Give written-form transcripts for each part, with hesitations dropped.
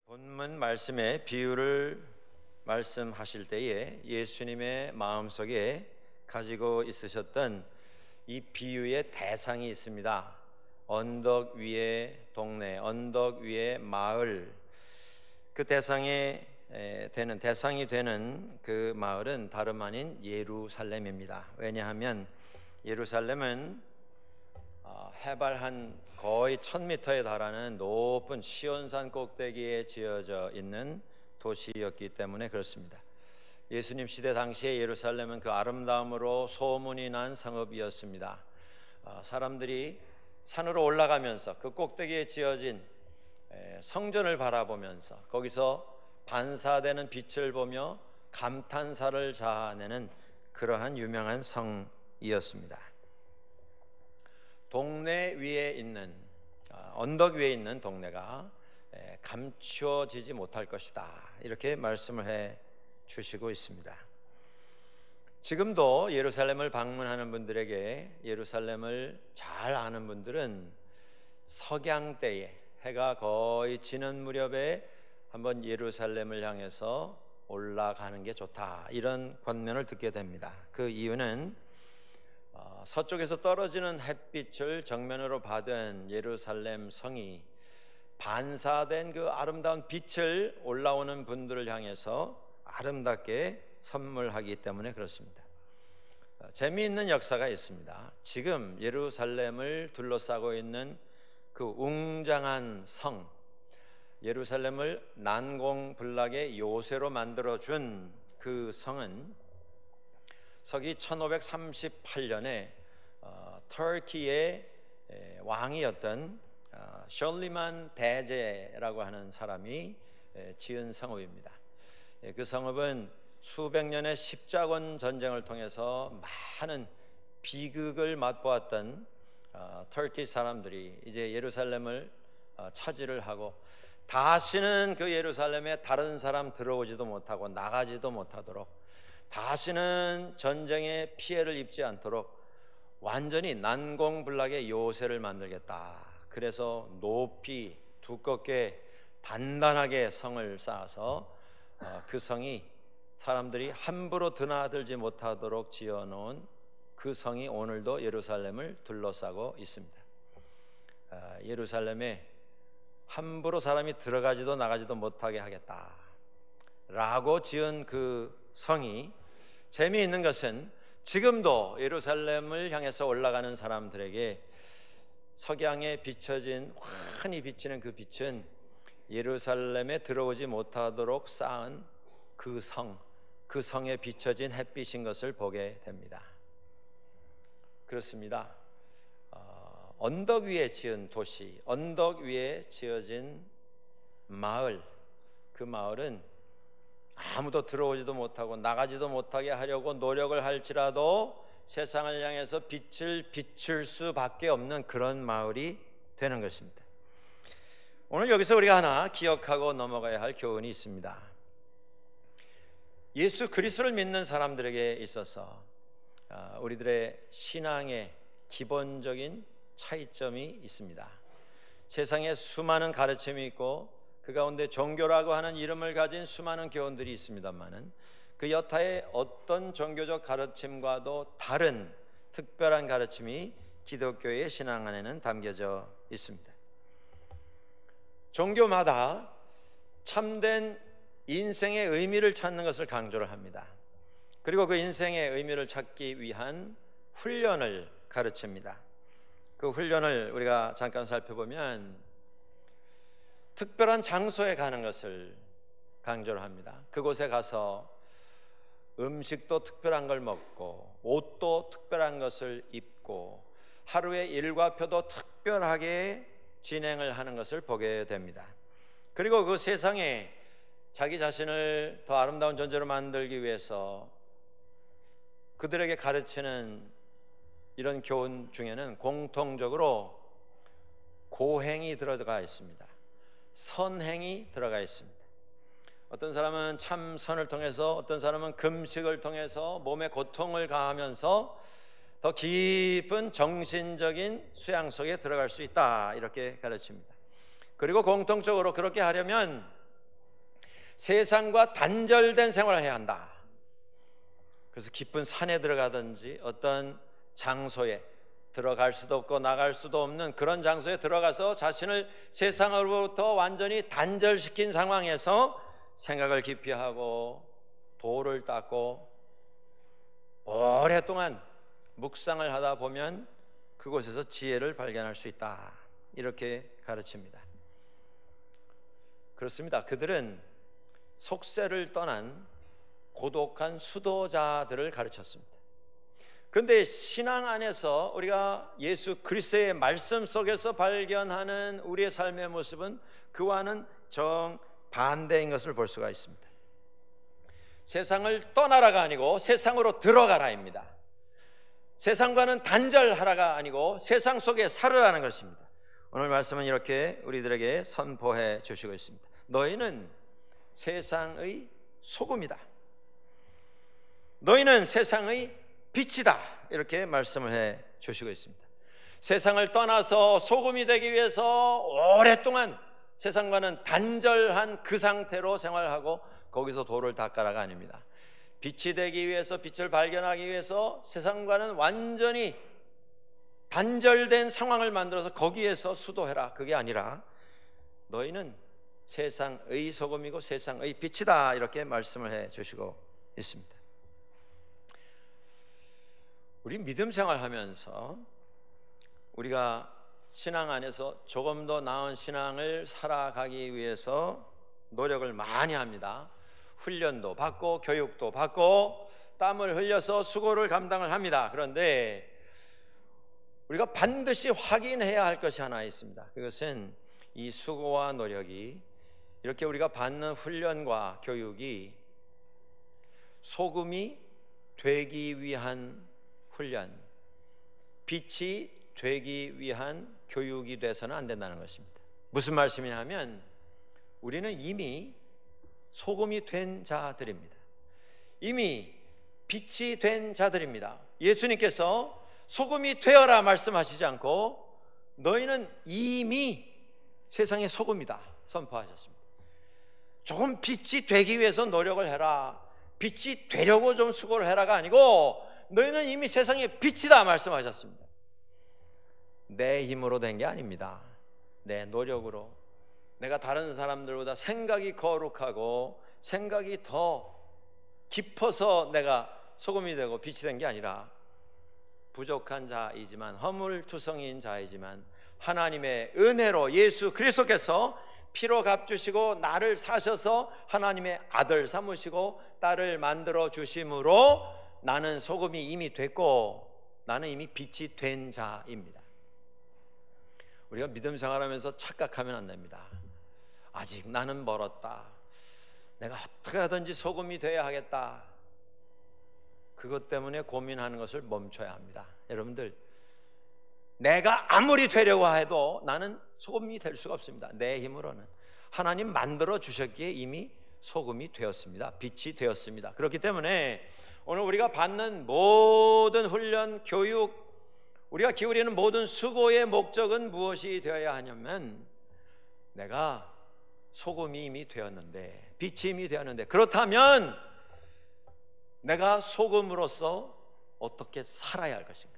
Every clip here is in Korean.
본문 말씀의 비유를 말씀하실 때에 예수님의 마음속에 가지고 있으셨던 이 비유의 대상이 있습니다. 언덕 위의 동네, 언덕 위의 마을. 그 대상이 되는 그 마을은 다름 아닌 예루살렘입니다. 왜냐하면 예루살렘은 해발 한 거의 1000m에 달하는 높은 시온산 꼭대기에 지어져 있는 도시였기 때문에 그렇습니다. 예수님 시대 당시에 예루살렘은 그 아름다움으로 소문이 난 성읍이었습니다. 사람들이 산으로 올라가면서 그 꼭대기에 지어진 성전을 바라보면서 거기서 반사되는 빛을 보며 감탄사를 자아내는 그러한 유명한 성이었습니다. 동네 위에 있는 언덕 위에 있는 동네가 감추어지지 못할 것이다, 이렇게 말씀을 해 주시고 있습니다. 지금도 예루살렘을 방문하는 분들에게, 예루살렘을 잘 아는 분들은 석양 때에 해가 거의 지는 무렵에 한번 예루살렘을 향해서 올라가는 게 좋다, 이런 권면을 듣게 됩니다. 그 이유는 서쪽에서 떨어지는 햇빛을 정면으로 받은 예루살렘 성이 반사된 그 아름다운 빛을 올라오는 분들을 향해서 아름답게 선물하기 때문에 그렇습니다. 재미있는 역사가 있습니다. 지금 예루살렘을 둘러싸고 있는 그 웅장한 성, 예루살렘을 난공불락의 요새로 만들어준 그 성은 서기 1538년에 터키의 왕이었던 셜리만 대제라고 하는 사람이 지은 성읍입니다. 그 성읍은 수백 년의 십자군 전쟁을 통해서 많은 비극을 맛보았던 터키 사람들이 이제 예루살렘을 차지를 하고 다시는 그 예루살렘에 다른 사람 들어오지도 못하고 나가지도 못하도록, 다시는 전쟁의 피해를 입지 않도록 완전히 난공불락의 요새를 만들겠다. 그래서 높이 두껍게 단단하게 성을 쌓아서 그 성이 사람들이 함부로 드나들지 못하도록 지어놓은 그 성이 오늘도 예루살렘을 둘러싸고 있습니다. 예루살렘에 함부로 사람이 들어가지도 나가지도 못하게 하겠다 라고 지은 그 성이, 재미있는 것은 지금도 예루살렘을 향해서 올라가는 사람들에게 석양에 비춰진, 환히 비치는 그 빛은 예루살렘에 들어오지 못하도록 쌓은 그 성, 그 성에 비춰진 햇빛인 것을 보게 됩니다. 그렇습니다. 언덕 위에 지은 도시, 언덕 위에 지어진 마을, 그 마을은 아무도 들어오지도 못하고 나가지도 못하게 하려고 노력을 할지라도 세상을 향해서 빛을 비출 수밖에 없는 그런 마을이 되는 것입니다. 오늘 여기서 우리가 하나 기억하고 넘어가야 할 교훈이 있습니다. 예수 그리스도를 믿는 사람들에게 있어서 우리들의 신앙의 기본적인 차이점이 있습니다. 세상에 수많은 가르침이 있고 그 가운데 종교라고 하는 이름을 가진 수많은 교훈들이 있습니다만은 그 여타의 어떤 종교적 가르침과도 다른 특별한 가르침이 기독교의 신앙 안에는 담겨져 있습니다. 종교마다 참된 인생의 의미를 찾는 것을 강조를 합니다. 그리고 그 인생의 의미를 찾기 위한 훈련을 가르칩니다. 그 훈련을 우리가 잠깐 살펴보면 특별한 장소에 가는 것을 강조를 합니다. 그곳에 가서 음식도 특별한 걸 먹고 옷도 특별한 것을 입고 하루의 일과표도 특별하게 진행을 하는 것을 보게 됩니다. 그리고 그 세상에 자기 자신을 더 아름다운 존재로 만들기 위해서 그들에게 가르치는 이런 교훈 중에는 공통적으로 고행이 들어가 있습니다. 선행이 들어가 있습니다. 어떤 사람은 참선을 통해서, 어떤 사람은 금식을 통해서 몸에 고통을 가하면서 더 깊은 정신적인 수양 속에 들어갈 수 있다, 이렇게 가르칩니다. 그리고 공통적으로 그렇게 하려면 세상과 단절된 생활을 해야 한다. 그래서 깊은 산에 들어가든지 어떤 장소에 들어갈 수도 없고 나갈 수도 없는 그런 장소에 들어가서 자신을 세상으로부터 완전히 단절시킨 상황에서 생각을 깊이 하고 돌을 닦고 오랫동안 묵상을 하다 보면 그곳에서 지혜를 발견할 수 있다. 이렇게 가르칩니다. 그렇습니다. 그들은 속세를 떠난 고독한 수도자들을 가르쳤습니다. 그런데 신앙 안에서 우리가 예수 그리스도의 말씀 속에서 발견하는 우리의 삶의 모습은 그와는 정반대인 것을 볼 수가 있습니다. 세상을 떠나라가 아니고 세상으로 들어가라입니다. 세상과는 단절하라가 아니고 세상 속에 살으라는 것입니다. 오늘 말씀은 이렇게 우리들에게 선포해 주시고 있습니다. 너희는 세상의 소금이다. 너희는 세상의 빛이다. 이렇게 말씀을 해 주시고 있습니다. 세상을 떠나서 소금이 되기 위해서 오랫동안 세상과는 단절한 그 상태로 생활하고 거기서 돌을 닦아라가 아닙니다. 빛이 되기 위해서, 빛을 발견하기 위해서 세상과는 완전히 단절된 상황을 만들어서 거기에서 수도해라. 그게 아니라 너희는 세상의 소금이고 세상의 빛이다. 이렇게 말씀을 해 주시고 있습니다. 우리 믿음 생활하면서 우리가 신앙 안에서 조금 더 나은 신앙을 살아가기 위해서 노력을 많이 합니다. 훈련도 받고 교육도 받고 땀을 흘려서 수고를 감당을 합니다. 그런데 우리가 반드시 확인해야 할 것이 하나 있습니다. 그것은 이 수고와 노력이, 이렇게 우리가 받는 훈련과 교육이 소금이 되기 위한 훈련, 빛이 되기 위한 교육이 돼서는 안 된다는 것입니다. 무슨 말씀이냐면 우리는 이미 소금이 된 자들입니다. 이미 빛이 된 자들입니다. 예수님께서 소금이 되어라 말씀하시지 않고 너희는 이미 세상의 소금이다 선포하셨습니다. 조금 빛이 되기 위해서 노력을 해라, 빛이 되려고 좀 수고를 해라가 아니고 너희는 이미 세상의 빛이다 말씀하셨습니다. 내 힘으로 된 게 아닙니다. 내 노력으로, 내가 다른 사람들보다 생각이 거룩하고 생각이 더 깊어서 내가 소금이 되고 빛이 된 게 아니라 부족한 자이지만, 허물투성이인 자이지만 하나님의 은혜로 예수 그리스도께서 피로 값주시고 나를 사셔서 하나님의 아들 삼으시고 딸을 만들어 주심으로 나는 소금이 이미 됐고 나는 이미 빛이 된 자입니다. 우리가 믿음 생활하면서 착각하면 안 됩니다. 아직 나는 멀었다, 내가 어떻게 하든지 소금이 돼야 하겠다, 그것 때문에 고민하는 것을 멈춰야 합니다. 여러분들, 내가 아무리 되려고 해도 나는 소금이 될 수가 없습니다. 내 힘으로는. 하나님 만들어 주셨기에 이미 소금이 되었습니다. 빛이 되었습니다. 그렇기 때문에 오늘 우리가 받는 모든 훈련, 교육, 우리가 기울이는 모든 수고의 목적은 무엇이 되어야 하냐면 내가 소금이 이미 되었는데, 빛이 이미 되었는데, 그렇다면 내가 소금으로서 어떻게 살아야 할 것인가?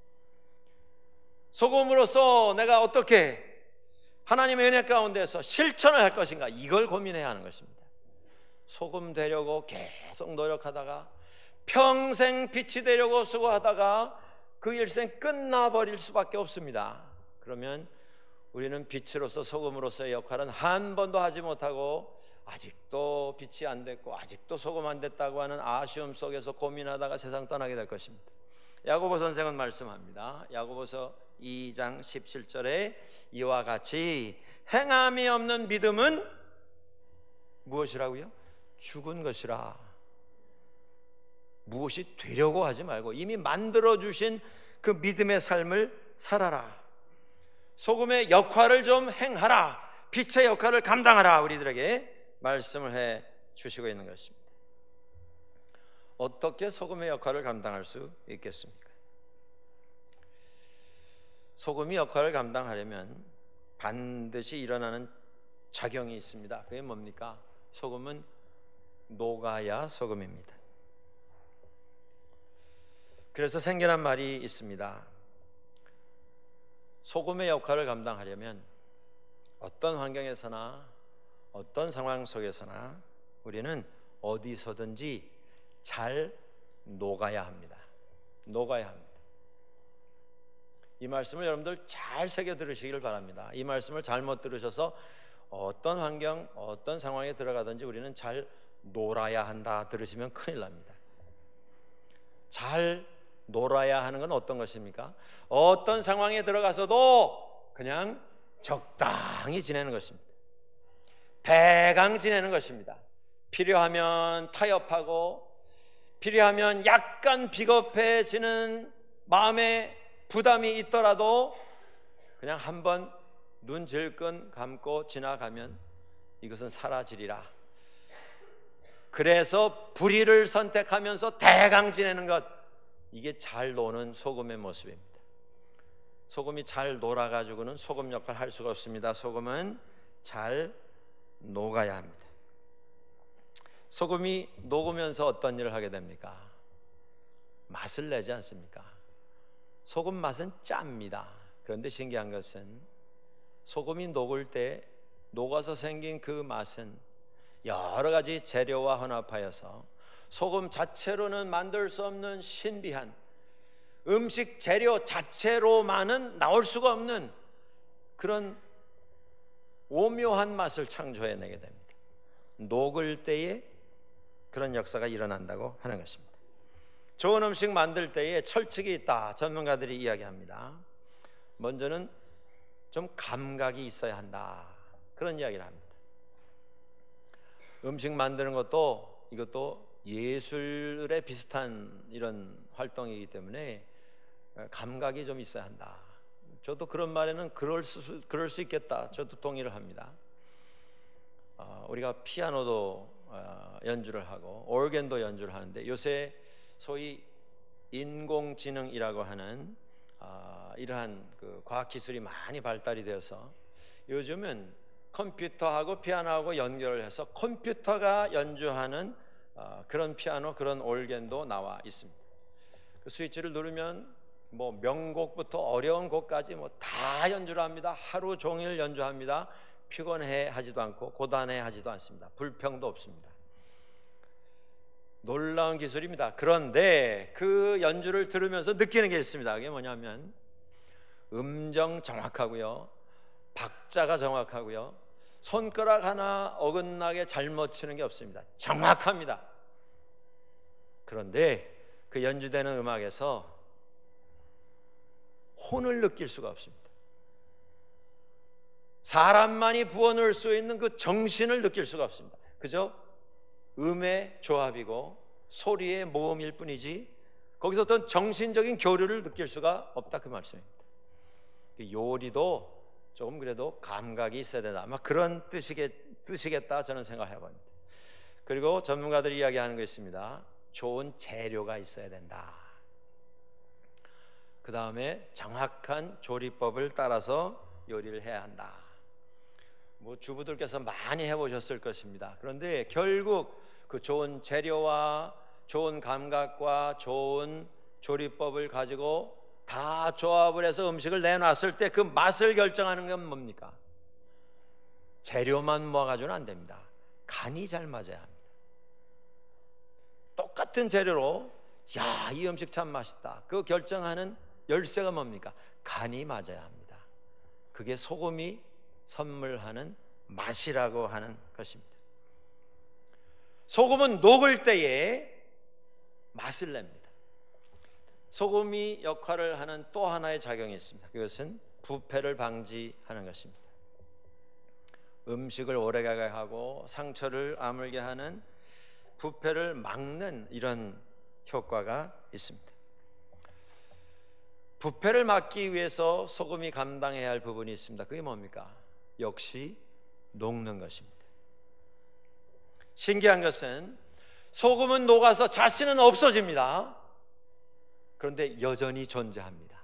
소금으로서 내가 어떻게 하나님의 은혜 가운데서 실천을 할 것인가? 이걸 고민해야 하는 것입니다. 소금 되려고 계속 노력하다가 평생 빛이 되려고 수고하다가 그 일생 끝나버릴 수밖에 없습니다. 그러면 우리는 빛으로서 소금으로서의 역할은 한 번도 하지 못하고 아직도 빛이 안 됐고 아직도 소금 안 됐다고 하는 아쉬움 속에서 고민하다가 세상 떠나게 될 것입니다. 야고보 선생은 말씀합니다. 야고보서 2장 17절에 이와 같이 행함이 없는 믿음은 무엇이라고요? 죽은 것이라. 무엇이 되려고 하지 말고 이미 만들어주신 그 믿음의 삶을 살아라. 소금의 역할을 좀 행하라. 빛의 역할을 감당하라. 우리들에게 말씀을 해 주시고 있는 것입니다. 어떻게 소금의 역할을 감당할 수 있겠습니까? 소금이 역할을 감당하려면 반드시 일어나는 작용이 있습니다. 그게 뭡니까? 소금은 녹아야 소금입니다. 그래서 생겨난 말이 있습니다. 소금의 역할을 감당하려면 어떤 환경에서나 어떤 상황 속에서나 우리는 어디서든지 잘 녹아야 합니다. 녹아야 합니다. 이 말씀을 여러분들 잘 새겨 들으시길 바랍니다. 이 말씀을 잘못 들으셔서 어떤 환경, 어떤 상황에 들어가든지 우리는 잘 놀아야 한다 들으시면 큰일 납니다. 잘 놀아야 하는 건 어떤 것입니까? 어떤 상황에 들어가서도 그냥 적당히 지내는 것입니다. 대강 지내는 것입니다. 필요하면 타협하고, 필요하면 약간 비겁해지는 마음의 부담이 있더라도 그냥 한번 눈 질끈 감고 지나가면 이것은 사라지리라. 그래서 불의를 선택하면서 대강 지내는 것, 이게 잘 노는 소금의 모습입니다. 소금이 잘 놀아가지고는 소금 역할을 할 수가 없습니다. 소금은 잘 녹아야 합니다. 소금이 녹으면서 어떤 일을 하게 됩니까? 맛을 내지 않습니까? 소금 맛은 짭니다. 그런데 신기한 것은 소금이 녹을 때 녹아서 생긴 그 맛은 여러 가지 재료와 혼합하여서 소금 자체로는 만들 수 없는 신비한, 음식 재료 자체로만은 나올 수가 없는 그런 오묘한 맛을 창조해내게 됩니다. 녹을 때에 그런 역사가 일어난다고 하는 것입니다. 좋은 음식 만들 때에 철칙이 있다, 전문가들이 이야기합니다. 먼저는 좀 감각이 있어야 한다, 그런 이야기를 합니다. 음식 만드는 것도 이것도 예술에 비슷한 이런 활동이기 때문에 감각이 좀 있어야 한다. 저도 그런 말에는 그럴 수 있겠다, 저도 동의를 합니다. 우리가 피아노도 연주를 하고 오르겐도 연주를 하는데 요새 소위 인공지능이라고 하는 이러한 그 과학기술이 많이 발달이 되어서 요즘은 컴퓨터하고 피아노하고 연결을 해서 컴퓨터가 연주하는 그런 피아노, 그런 오르겐도 나와 있습니다. 그 스위치를 누르면 뭐 명곡부터 어려운 곡까지 뭐 다 연주를 합니다. 하루 종일 연주합니다. 피곤해 하지도 않고 고단해 하지도 않습니다. 불평도 없습니다. 놀라운 기술입니다. 그런데 그 연주를 들으면서 느끼는 게 있습니다. 그게 뭐냐면 음정 정확하고요, 박자가 정확하고요, 손가락 하나 어긋나게 잘못 치는 게 없습니다. 정확합니다. 그런데 그 연주되는 음악에서 혼을 느낄 수가 없습니다. 사람만이 부어넣을 수 있는 그 정신을 느낄 수가 없습니다. 그저 음의 조합이고 소리의 모음일 뿐이지 거기서 어떤 정신적인 교류를 느낄 수가 없다, 그 말씀입니다. 요리도 조금 그래도 감각이 있어야 된다, 아마 그런 뜻이겠다 저는 생각해 봅니다. 그리고 전문가들이 이야기하는 거 있습니다. 좋은 재료가 있어야 된다. 그 다음에 정확한 조리법을 따라서 요리를 해야 한다. 뭐 주부들께서 많이 해보셨을 것입니다. 그런데 결국 그 좋은 재료와 좋은 감각과 좋은 조리법을 가지고 다 조합을 해서 음식을 내놨을 때 그 맛을 결정하는 건 뭡니까? 재료만 모아가지고는 안 됩니다. 간이 잘 맞아야 합니다. 똑같은 재료로 야, 이 음식 참 맛있다, 그 결정하는 열쇠가 뭡니까? 간이 맞아야 합니다. 그게 소금이 선물하는 맛이라고 하는 것입니다. 소금은 녹을 때에 맛을 냅니다. 소금이 역할을 하는 또 하나의 작용이 있습니다. 그것은 부패를 방지하는 것입니다. 음식을 오래가게 하고 상처를 아물게 하는 부패를 막는 이런 효과가 있습니다. 부패를 막기 위해서 소금이 감당해야 할 부분이 있습니다. 그게 뭡니까? 역시 녹는 것입니다. 신기한 것은 소금은 녹아서 자신은 없어집니다. 그런데 여전히 존재합니다.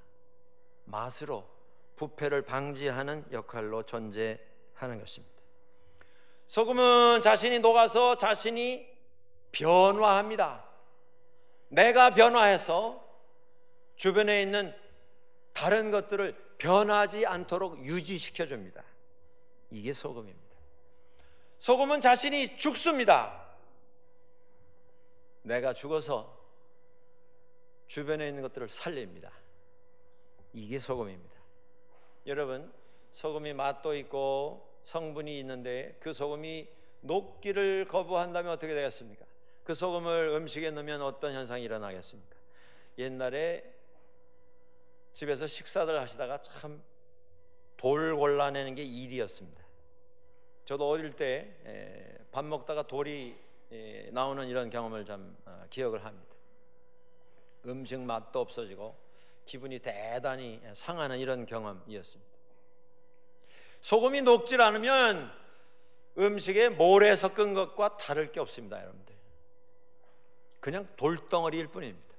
맛으로 부패를 방지하는 역할로 존재하는 것입니다. 소금은 자신이 녹아서 자신이 변화합니다. 내가 변화해서 주변에 있는 다른 것들을 변하지 않도록 유지시켜 줍니다. 이게 소금입니다. 소금은 자신이 죽습니다. 내가 죽어서 주변에 있는 것들을 살립니다. 이게 소금입니다. 여러분, 소금이 맛도 있고 성분이 있는데 그 소금이 녹기를 거부한다면 어떻게 되겠습니까? 그 소금을 음식에 넣으면 어떤 현상이 일어나겠습니까? 옛날에 집에서 식사들 하시다가 참 돌 골라내는 게 일이었습니다. 저도 어릴 때 밥 먹다가 돌이 나오는 이런 경험을 좀 기억을 합니다. 음식 맛도 없어지고 기분이 대단히 상하는 이런 경험이었습니다. 소금이 녹질 않으면 음식에 모래 섞은 것과 다를 게 없습니다, 여러분들. 그냥 돌덩어리일 뿐입니다.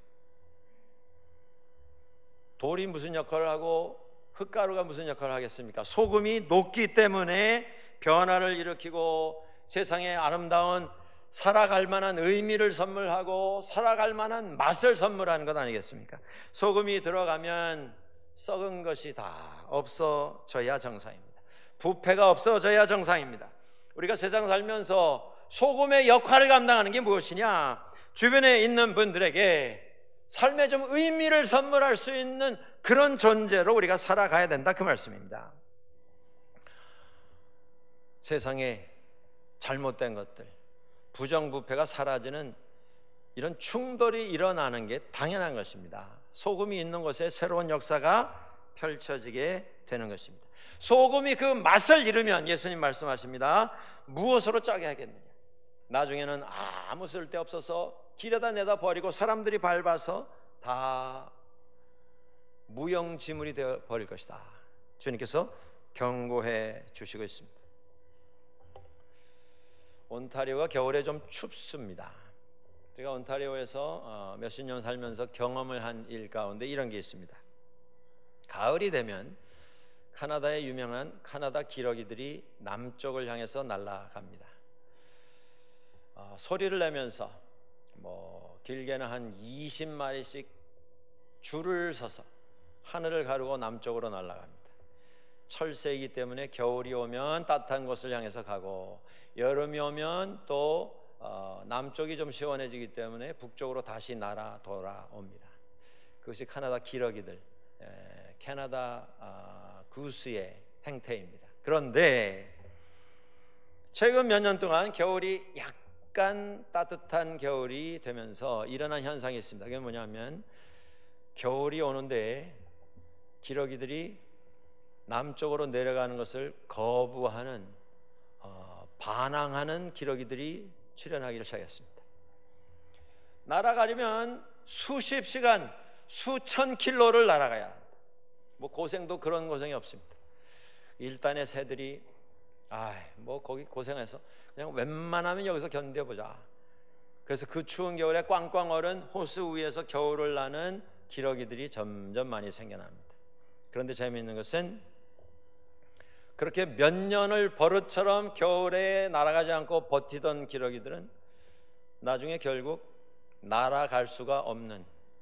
돌이 무슨 역할을 하고 흙가루가 무슨 역할을 하겠습니까? 소금이 녹기 때문에 변화를 일으키고 세상에 아름다운 살아갈 만한 의미를 선물하고 살아갈 만한 맛을 선물하는 것 아니겠습니까? 소금이 들어가면 썩은 것이 다 없어져야 정상입니다. 부패가 없어져야 정상입니다. 우리가 세상 살면서 소금의 역할을 감당하는 게 무엇이냐? 주변에 있는 분들에게 삶에 좀 의미를 선물할 수 있는 그런 존재로 우리가 살아가야 된다, 그 말씀입니다. 세상에 잘못된 것들, 부정부패가 사라지는 이런 충돌이 일어나는 게 당연한 것입니다. 소금이 있는 곳에 새로운 역사가 펼쳐지게 되는 것입니다. 소금이 그 맛을 잃으면 예수님 말씀하십니다. 무엇으로 짜게 하겠느냐? 나중에는 아무 쓸데없어서 길에다 내다 버리고 사람들이 밟아서 다 무용지물이 되어 버릴 것이다. 주님께서 경고해 주시고 있습니다. 온타리오가 겨울에 좀 춥습니다. 제가 온타리오에서 몇십 년 살면서 경험을 한 일 가운데 이런 게 있습니다. 가을이 되면 카나다의 유명한 카나다 기러기들이 남쪽을 향해서 날아갑니다. 소리를 내면서 길게는 한 20마리씩 줄을 서서 하늘을 가르고 남쪽으로 날아갑니다. 철새이기 때문에 겨울이 오면 따뜻한 곳을 향해서 가고 여름이 오면 또 남쪽이 좀 시원해지기 때문에 북쪽으로 다시 날아 돌아옵니다. 그것이 카나다 기러기들, 캐나다 구스의 행태입니다. 그런데 최근 몇 년 동안 겨울이 약간 따뜻한 겨울이 되면서 일어난 현상이 있습니다. 그게 뭐냐면 겨울이 오는데 기러기들이 남쪽으로 내려가는 것을 거부하는 반항하는 기러기들이 출현하기를 시작했습니다. 날아가려면 수십 시간, 수천 킬로를 날아가야 합니다. 고생도 그런 고생이 없습니다. 일단의 새들이 거기 고생해서 그냥 웬만하면 여기서 견뎌보자. 그래서 그 추운 겨울에 꽝꽝 얼은 호수 위에서 겨울을 나는 기러기들이 점점 많이 생겨납니다. 그런데 재미있는 것은 그렇게 몇 년을 버릇처럼 겨울에 날아가지 않고 버티던 기러기들은 나중에 결국 날아갈 수가 없는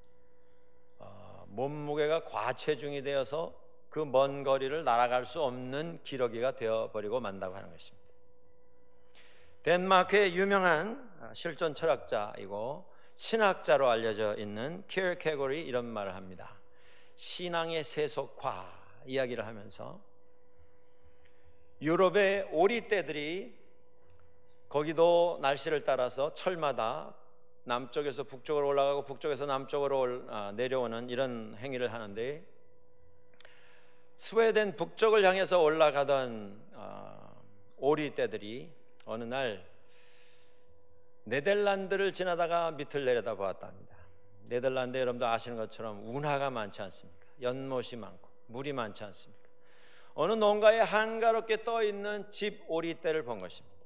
몸무게가 과체중이 되어서 그 먼 거리를 날아갈 수 없는 기러기가 되어버리고 만다고 하는 것입니다. 덴마크의 유명한 실존 철학자이고 신학자로 알려져 있는 키어케고리 이런 말을 합니다. 신앙의 세속화 이야기를 하면서 유럽의 오리떼들이 거기도 날씨를 따라서 철마다 남쪽에서 북쪽으로 올라가고 북쪽에서 남쪽으로 내려오는 이런 행위를 하는데 스웨덴 북쪽을 향해서 올라가던 오리떼들이 어느 날 네덜란드를 지나다가 밑을 내려다보았답니다. 네덜란드 여러분도 아시는 것처럼 운하가 많지 않습니까? 연못이 많고 물이 많지 않습니까? 어느 농가에 한가롭게 떠있는 집 오리떼를 본 것입니다.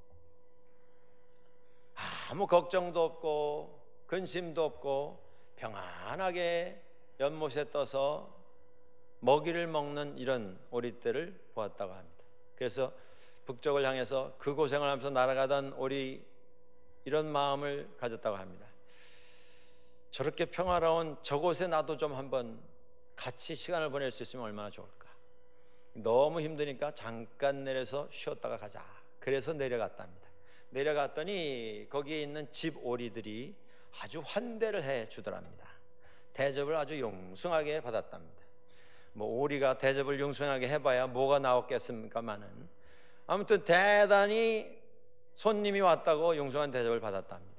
아무 걱정도 없고 근심도 없고 평안하게 연못에 떠서 먹이를 먹는 이런 오리떼를 보았다고 합니다. 그래서 북쪽을 향해서 그 고생을 하면서 날아가던 오리, 이런 마음을 가졌다고 합니다. 저렇게 평화로운 저곳에 나도 좀 한번 같이 시간을 보낼 수 있으면 얼마나 좋을까. 너무 힘드니까 잠깐 내려서 쉬었다가 가자. 그래서 내려갔답니다. 내려갔더니 거기에 있는 집 오리들이 아주 환대를 해 주더랍니다. 대접을 아주 융숭하게 받았답니다. 뭐 오리가 대접을 융숭하게 해봐야 뭐가 나왔겠습니까마는, 아무튼 대단히 손님이 왔다고 융숭한 대접을 받았답니다.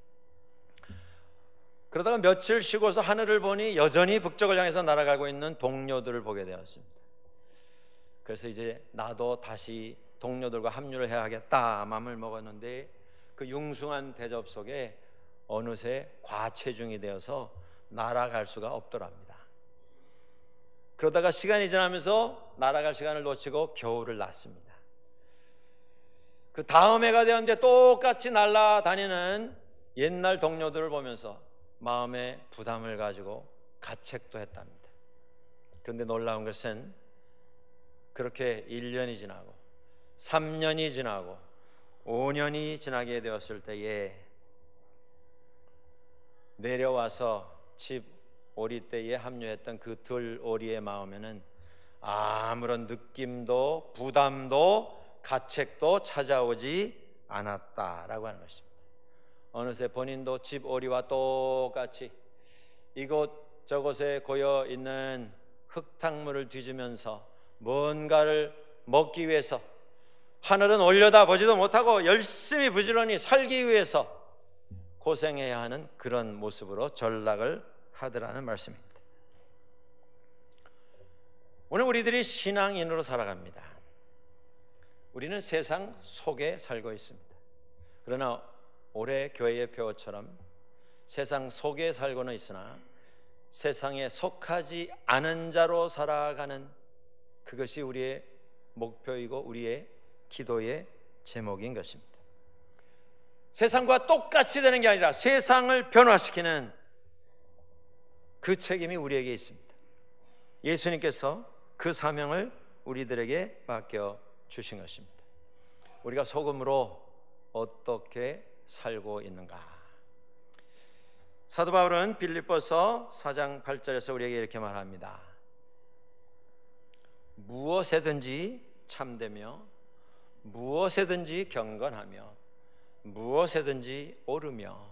그러다가 며칠 쉬고서 하늘을 보니 여전히 북쪽을 향해서 날아가고 있는 동료들을 보게 되었습니다. 그래서 이제 나도 다시 동료들과 합류를 해야겠다 마음을 먹었는데, 그 융숭한 대접 속에 어느새 과체중이 되어서 날아갈 수가 없더랍니다. 그러다가 시간이 지나면서 날아갈 시간을 놓치고 겨울을 났습니다. 그 다음 해가 되었는데 똑같이 날아다니는 옛날 동료들을 보면서 마음에 부담을 가지고 가책도 했답니다. 그런데 놀라운 것은 그렇게 1년이 지나고 3년이 지나고 5년이 지나게 되었을 때에 내려와서 집 오리떼에 합류했던 그 들 오리의 마음에는 아무런 느낌도 부담도 가책도 찾아오지 않았다라고 하는 것입니다. 어느새 본인도 집 오리와 똑같이 이곳저곳에 고여 있는 흙탕물을 뒤지면서 뭔가를 먹기 위해서 하늘은 올려다보지도 못하고 열심히 부지런히 살기 위해서 고생해야 하는 그런 모습으로 전락을 하더라는 말씀입니다. 오늘 우리들이 신앙인으로 살아갑니다. 우리는 세상 속에 살고 있습니다. 그러나 올해 교회의 표어처럼 세상 속에 살고는 있으나 세상에 속하지 않은 자로 살아가는, 그것이 우리의 목표이고 우리의 기도의 제목인 것입니다. 세상과 똑같이 되는 게 아니라 세상을 변화시키는 그 책임이 우리에게 있습니다. 예수님께서 그 사명을 우리들에게 맡겨 주신 것입니다. 우리가 소금으로 어떻게 살고 있는가? 사도 바울은 빌립보서 4장 8절에서 우리에게 이렇게 말합니다. 무엇에든지 참되며 무엇에든지 경건하며 무엇에든지 오르며.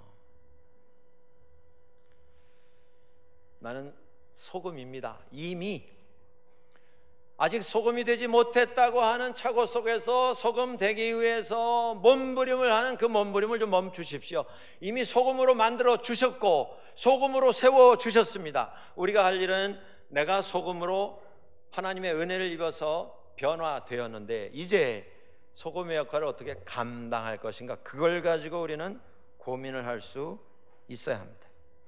나는 소금입니다. 이미 아직 소금이 되지 못했다고 하는 착오 속에서 소금 되기 위해서 몸부림을 하는 그 몸부림을 좀 멈추십시오. 이미 소금으로 만들어 주셨고 소금으로 세워 주셨습니다. 우리가 할 일은 내가 소금으로 하나님의 은혜를 입어서 변화되었는데 이제 소금의 역할을 어떻게 감당할 것인가, 그걸 가지고 우리는 고민을 할 수 있어야 합니다.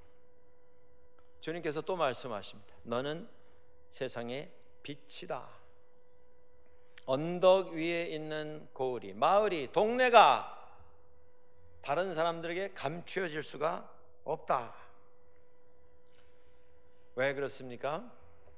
주님께서 또 말씀하십니다. 너는 세상의 빛이다. 언덕 위에 있는 고을이, 마을이, 동네가 다른 사람들에게 감추어질 수가 없다. 왜 그렇습니까?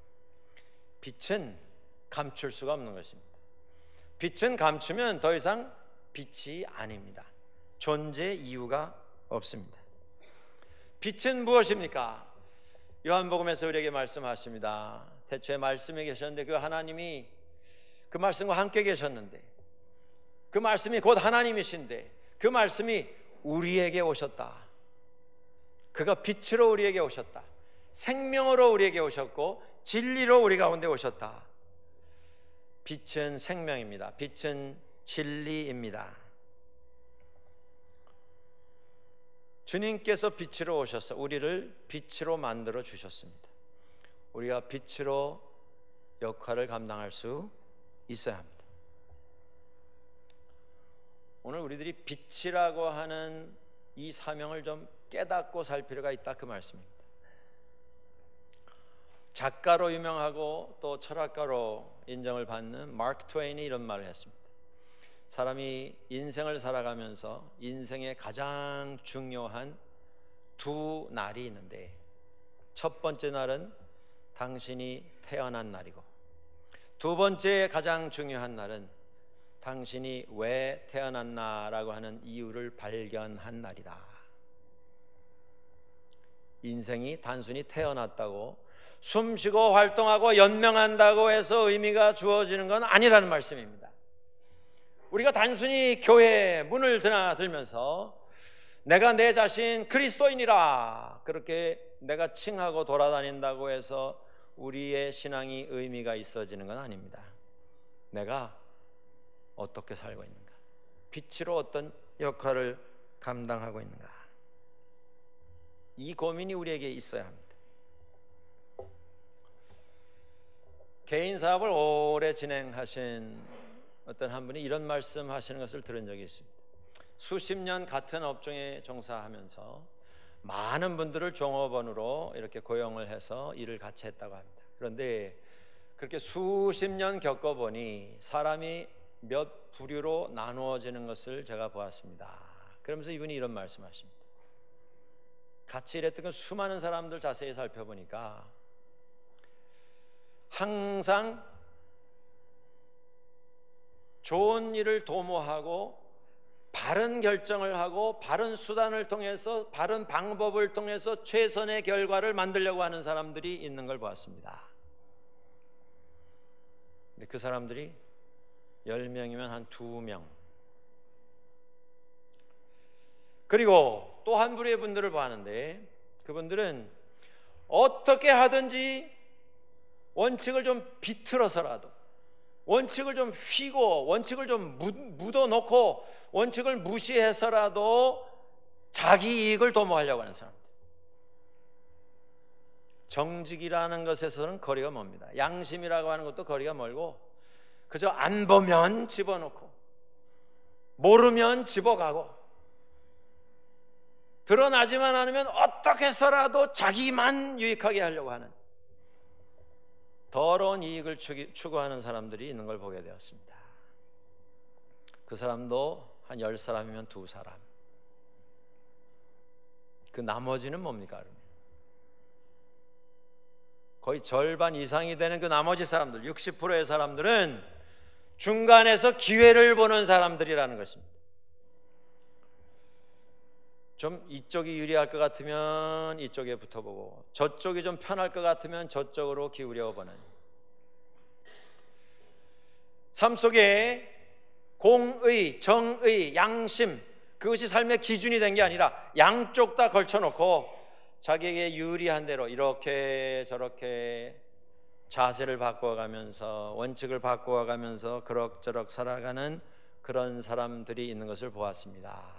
빛은 감출 수가 없는 것입니다. 빛은 감추면 더 이상 빛이 아닙니다. 존재 이유가 없습니다. 빛은 무엇입니까? 요한복음에서 우리에게 말씀하십니다. 태초에 말씀이 계셨는데 그 하나님이 그 말씀과 함께 계셨는데 그 말씀이 곧 하나님이신데 그 말씀이 우리에게 오셨다. 그가 빛으로 우리에게 오셨다. 생명으로 우리에게 오셨고 진리로 우리 가운데 오셨다. 빛은 생명입니다. 빛은 진리입니다. 주님께서 빛으로 오셔서 우리를 빛으로 만들어 주셨습니다. 우리가 빛으로 역할을 감당할 수 있어야 합니다. 오늘 우리들이 빛이라고 하는 이 사명을 좀 깨닫고 살 필요가 있다, 그 말씀입니다. 작가로 유명하고 또 철학가로 인정을 받는 마크 트웨인이 이런 말을 했습니다. 사람이 인생을 살아가면서 인생의 가장 중요한 두 날이 있는데 첫 번째 날은 당신이 태어난 날이고 두 번째 가장 중요한 날은 당신이 왜 태어났나라고 하는 이유를 발견한 날이다. 인생이 단순히 태어났다고 숨쉬고 활동하고 연명한다고 해서 의미가 주어지는 건 아니라는 말씀입니다. 우리가 단순히 교회 문을 드나들면서 내가 내 자신 그리스도인이라 그렇게 내가 칭하고 돌아다닌다고 해서 우리의 신앙이 의미가 있어지는 건 아닙니다. 내가 어떻게 살고 있는가? 빛으로 어떤 역할을 감당하고 있는가? 이 고민이 우리에게 있어야 합니다. 개인 사업을 오래 진행하신 어떤 한 분이 이런 말씀 하시는 것을 들은 적이 있습니다. 수십 년 같은 업종에 종사하면서 많은 분들을 종업원으로 이렇게 고용을 해서 일을 같이 했다고 합니다. 그런데 그렇게 수십 년 겪어보니 사람이 몇 부류로 나누어지는 것을 제가 보았습니다. 그러면서 이분이 이런 말씀하십니다. 같이 일했던 그 수많은 사람들 자세히 살펴보니까 항상 좋은 일을 도모하고 바른 결정을 하고 바른 수단을 통해서 바른 방법을 통해서 최선의 결과를 만들려고 하는 사람들이 있는 걸 보았습니다. 근데 그 사람들이 10명이면 한 2명. 그리고 또 한 부류의 분들을 보았는데 그분들은 어떻게 하든지 원칙을 좀 비틀어서라도 원칙을 좀 휘고 원칙을 좀 묻어놓고 원칙을 무시해서라도 자기 이익을 도모하려고 하는 사람들. 정직이라는 것에서는 거리가 멉니다. 양심이라고 하는 것도 거리가 멀고 그저 안 보면 집어넣고 모르면 집어가고 드러나지만 않으면 어떻게 해서라도 자기만 유익하게 하려고 하는 더러운 이익을 추구하는 사람들이 있는 걸 보게 되었습니다. 그 사람도 한 10사람이면 2사람. 그 나머지는 뭡니까? 거의 절반 이상이 되는 그 나머지 사람들, 60%의 사람들은 중간에서 기회를 보는 사람들이라는 것입니다. 좀 이쪽이 유리할 것 같으면 이쪽에 붙어보고 저쪽이 좀 편할 것 같으면 저쪽으로 기울여보는 삶 속에 공의, 정의, 양심 그것이 삶의 기준이 된 게 아니라 양쪽 다 걸쳐놓고 자기에게 유리한 대로 이렇게 저렇게 자세를 바꿔가면서 원칙을 바꿔가면서 그럭저럭 살아가는 그런 사람들이 있는 것을 보았습니다.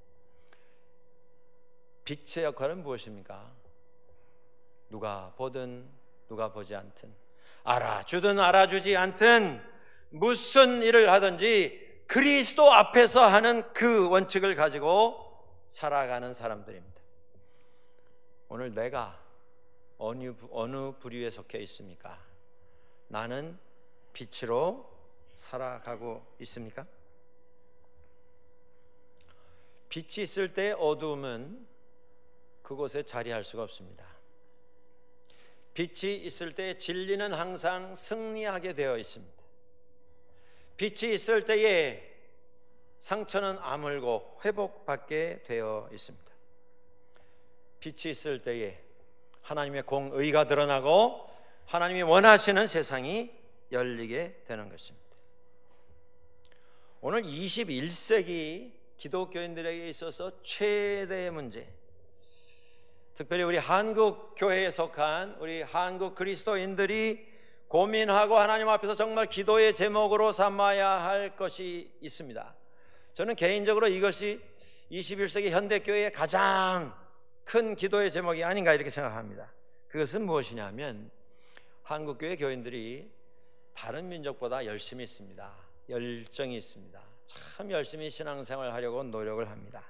빛의 역할은 무엇입니까? 누가 보든 누가 보지 않든 알아주든 알아주지 않든 무슨 일을 하든지 그리스도 앞에서 하는 그 원칙을 가지고 살아가는 사람들입니다. 오늘 내가 어느 부류에 속해 있습니까? 나는 빛으로 살아가고 있습니까? 빛이 있을 때 어두움은 그곳에 자리할 수가 없습니다. 빛이 있을 때 진리는 항상 승리하게 되어 있습니다. 빛이 있을 때에 상처는 아물고 회복받게 되어 있습니다. 빛이 있을 때에 하나님의 공의가 드러나고 하나님이 원하시는 세상이 열리게 되는 것입니다. 오늘 21세기 기독교인들에게 있어서 최대의 문제, 특별히 우리 한국 교회에 속한 우리 한국 그리스도인들이 고민하고 하나님 앞에서 정말 기도의 제목으로 삼아야 할 것이 있습니다. 저는 개인적으로 이것이 21세기 현대교회의 가장 큰 기도의 제목이 아닌가 이렇게 생각합니다. 그것은 무엇이냐면 한국교회 교인들이 다른 민족보다 열심히 있습니다. 열정이 있습니다. 참 열심히 신앙생활을 하려고 노력을 합니다.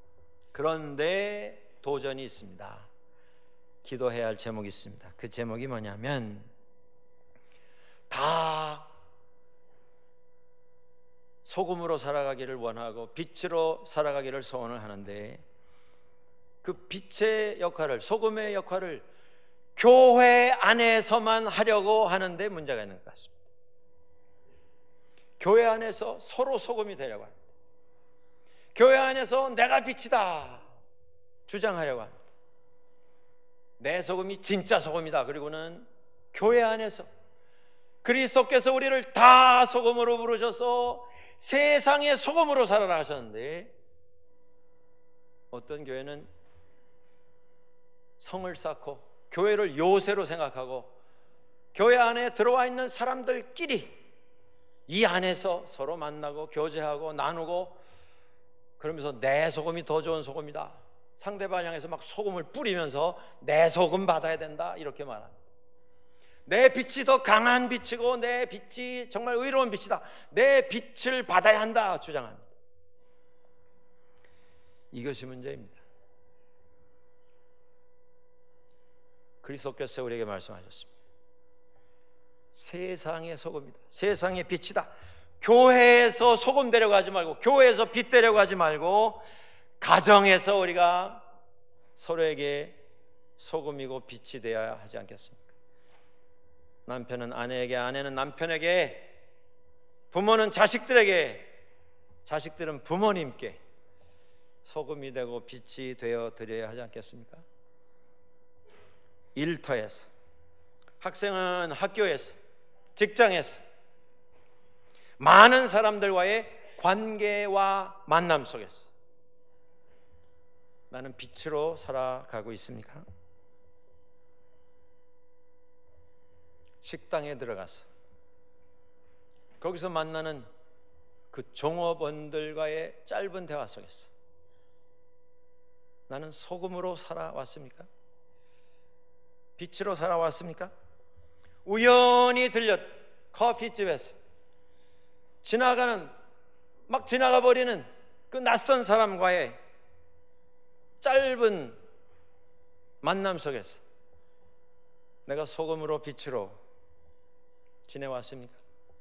그런데 도전이 있습니다. 기도해야 할 제목이 있습니다. 그 제목이 뭐냐면 다 소금으로 살아가기를 원하고 빛으로 살아가기를 소원을 하는데 그 빛의 역할을, 소금의 역할을 교회 안에서만 하려고 하는데 문제가 있는 것 같습니다. 교회 안에서 서로 소금이 되려고 합니다. 교회 안에서 내가 빛이다 주장하려고 합니다. 내 소금이 진짜 소금이다. 그리고는 교회 안에서 그리스도께서 우리를 다 소금으로 부르셔서 세상의 소금으로 살아라 하셨는데, 어떤 교회는 성을 쌓고 교회를 요새로 생각하고 교회 안에 들어와 있는 사람들끼리 이 안에서 서로 만나고 교제하고 나누고, 그러면서 내 소금이 더 좋은 소금이다, 상대방 향해서 막 소금을 뿌리면서 내 소금 받아야 된다 이렇게 말합니다. 내 빛이 더 강한 빛이고 내 빛이 정말 의로운 빛이다, 내 빛을 받아야 한다 주장합니다. 이것이 문제입니다. 그리스도께서 우리에게 말씀하셨습니다. 세상의 소금이다, 세상의 빛이다. 교회에서 소금 되려고 하지 말고, 교회에서 빛 되려고 하지 말고, 가정에서 우리가 서로에게 소금이고 빛이 되어야 하지 않겠습니까? 남편은 아내에게, 아내는 남편에게, 부모는 자식들에게, 자식들은 부모님께 소금이 되고 빛이 되어 드려야 하지 않겠습니까? 일터에서, 학생은 학교에서, 직장에서, 많은 사람들과의 관계와 만남 속에서 나는 빛으로 살아가고 있습니까? 식당에 들어가서 거기서 만나는 그 종업원들과의 짧은 대화 속에서 나는 소금으로 살아왔습니까? 빛으로 살아왔습니까? 우연히 들렸 커피집에서 막 지나가 버리는 그 낯선 사람과의 짧은 만남 속에서 내가 소금으로 빛으로 지내왔습니까?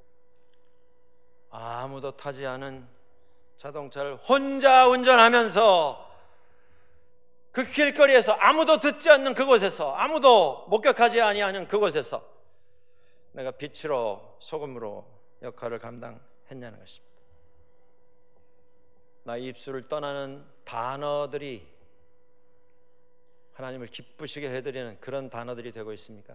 아무도 타지 않은 자동차를 혼자 운전하면서 그 길거리에서, 아무도 듣지 않는 그곳에서, 아무도 목격하지 아니하는 그곳에서 내가 빛으로 소금으로 역할을 감당했냐는 것입니다. 나의 입술을 떠나는 단어들이 하나님을 기쁘시게 해드리는 그런 단어들이 되고 있습니까?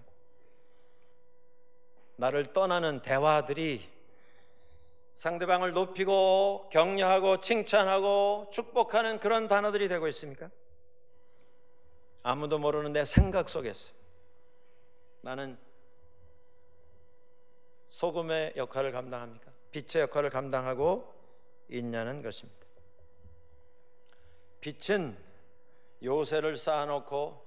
나를 떠나는 대화들이 상대방을 높이고 격려하고 칭찬하고 축복하는 그런 단어들이 되고 있습니까? 아무도 모르는 내 생각 속에서 나는 소금의 역할을 감당합니까? 빛의 역할을 감당하고 있냐는 것입니다. 빛은 요새를 쌓아놓고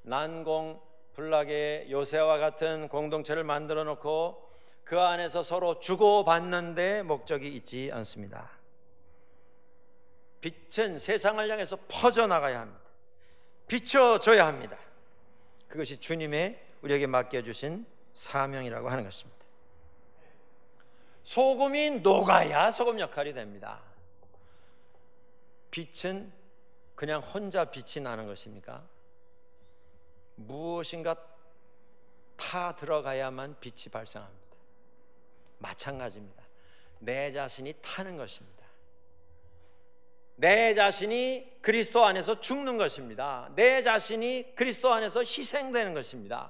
난공불락의 요새와 같은 공동체를 만들어 놓고 그 안에서 서로 주고받는 데 목적이 있지 않습니다. 빛은 세상을 향해서 퍼져나가야 합니다. 비춰줘야 합니다. 그것이 주님의 우리에게 맡겨주신 사명이라고 하는 것입니다. 소금이 녹아야 소금 역할이 됩니다. 빛은 그냥 혼자 빛이 나는 것입니까? 무엇인가 타 들어가야만 빛이 발생합니다. 마찬가지입니다. 내 자신이 타는 것입니다. 내 자신이 그리스도 안에서 죽는 것입니다. 내 자신이 그리스도 안에서 희생되는 것입니다.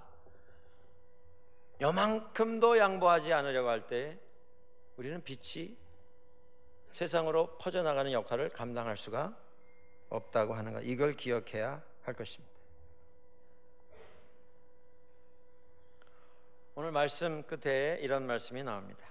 요만큼도 양보하지 않으려고 할 때 우리는 빛이 세상으로 퍼져나가는 역할을 감당할 수가 없다고 하는 것, 이걸 기억해야 할 것입니다. 오늘 말씀 끝에 이런 말씀이 나옵니다.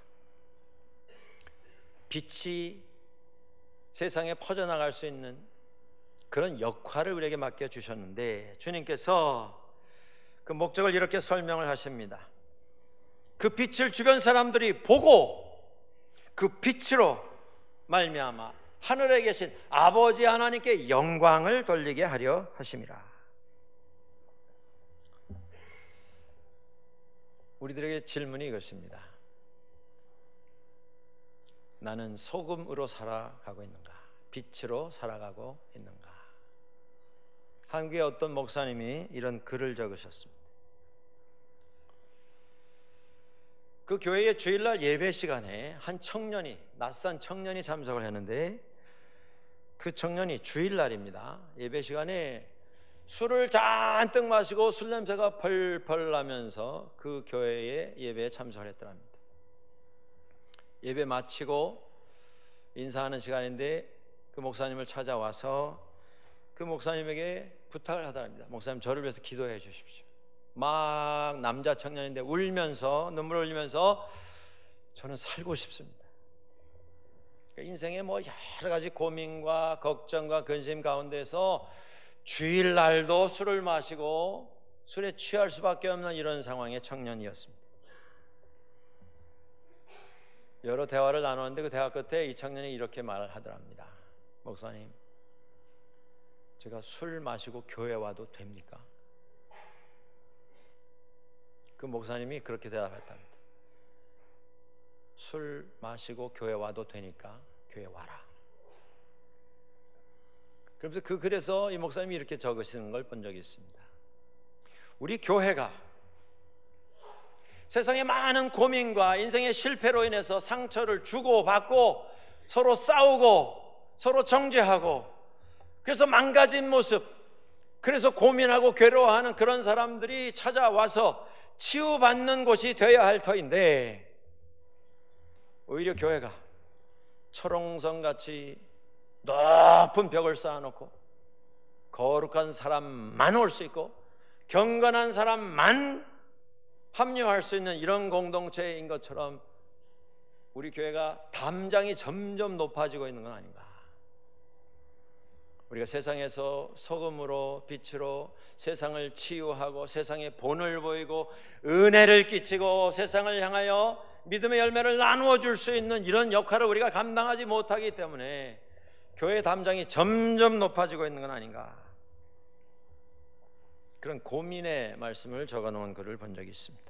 빛이 세상에 퍼져나갈 수 있는 그런 역할을 우리에게 맡겨주셨는데, 주님께서 그 목적을 이렇게 설명을 하십니다. 그 빛을 주변 사람들이 보고 그 빛으로 말미암아 하늘에 계신 아버지 하나님께 영광을 돌리게 하려 하심이라. 우리들에게 질문이 이것입니다. 나는 소금으로 살아가고 있는가? 빛으로 살아가고 있는가? 한국의 어떤 목사님이 이런 글을 적으셨습니다. 그 교회의 주일날 예배 시간에 한 청년이, 낯선 청년이 참석을 했는데, 그 청년이 주일날입니다. 예배 시간에 술을 잔뜩 마시고 술 냄새가 펄펄 나면서 그 교회의 예배에 참석을 했더랍니다. 예배 마치고 인사하는 시간인데 그 목사님을 찾아와서 그 목사님에게 부탁을 하더랍니다. 목사님, 저를 위해서 기도해 주십시오. 막 남자 청년인데 울면서, 눈물 흘리면서 저는 살고 싶습니다. 인생에 뭐 여러 가지 고민과 걱정과 근심 가운데서 주일날도 술을 마시고 술에 취할 수밖에 없는 이런 상황의 청년이었습니다. 여러 대화를 나눴는데 그 대화 끝에 이 청년이 이렇게 말을 하더랍니다. 목사님, 제가 술 마시고 교회 와도 됩니까? 그 목사님이 그렇게 대답했답니다. 술 마시고 교회 와도 되니까 교회 와라. 그래서 그 글에서 이 목사님이 이렇게 적으시는 걸 본 적이 있습니다. 우리 교회가 세상의 많은 고민과 인생의 실패로 인해서 상처를 주고받고 서로 싸우고 서로 정죄하고 그래서 망가진 모습, 그래서 고민하고 괴로워하는 그런 사람들이 찾아와서 치유받는 곳이 되어야 할 터인데, 오히려 교회가 철옹성같이 높은 벽을 쌓아놓고 거룩한 사람만 올 수 있고 경건한 사람만 합류할 수 있는 이런 공동체인 것처럼 우리 교회가 담장이 점점 높아지고 있는 건 아닌가. 우리가 세상에서 소금으로 빛으로 세상을 치유하고 세상에 본을 보이고 은혜를 끼치고 세상을 향하여 믿음의 열매를 나누어 줄 수 있는 이런 역할을 우리가 감당하지 못하기 때문에 교회 담장이 점점 높아지고 있는 건 아닌가. 그런 고민의 말씀을 적어놓은 글을 본 적이 있습니다.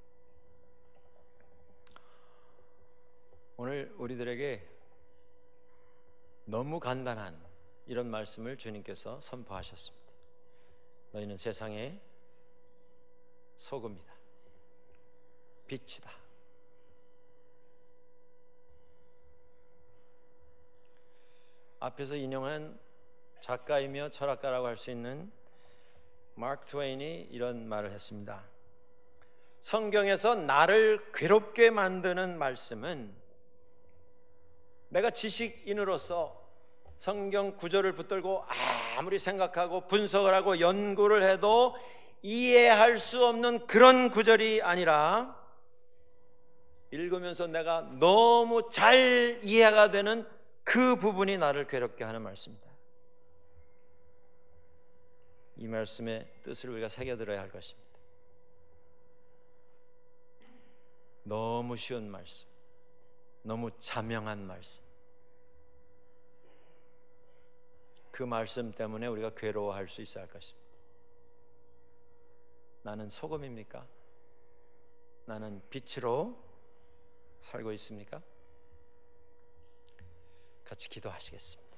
오늘 우리들에게 너무 간단한 이런 말씀을 주님께서 선포하셨습니다. 너희는 세상의 소금이다, 빛이다. 앞에서 인용한 작가이며 철학가라고 할 수 있는 마크 트웨인이 이런 말을 했습니다. 성경에서 나를 괴롭게 만드는 말씀은 내가 지식인으로서 성경 구절을 붙들고 아무리 생각하고 분석을 하고 연구를 해도 이해할 수 없는 그런 구절이 아니라 읽으면서 내가 너무 잘 이해가 되는 그 부분이 나를 괴롭게 하는 말씀이다. 이 말씀의 뜻을 우리가 새겨들어야 할 것입니다. 너무 쉬운 말씀, 너무 자명한 말씀, 그 말씀 때문에 우리가 괴로워할 수 있어야 할 것입니다. 나는 소금입니까? 나는 빛으로 살고 있습니까? 같이 기도하시겠습니다.